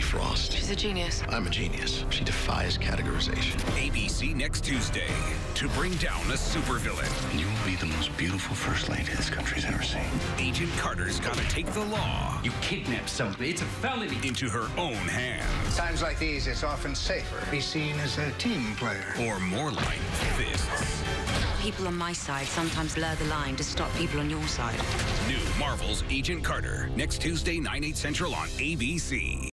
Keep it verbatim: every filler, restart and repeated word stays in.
Frost. She's a genius. I'm a genius. She defies categorization. A B C next Tuesday to bring down a supervillain. You will be the most beautiful first lady this country's ever seen. Agent Carter's got to take the law You kidnapped somebody. It's a felony. into her own hands. Times like these, it's often safer to be seen as a team player. Or more like fists. People on my side sometimes blur the line to stop people on your side. New Marvel's Agent Carter, next Tuesday, nine, eight Central on A B C.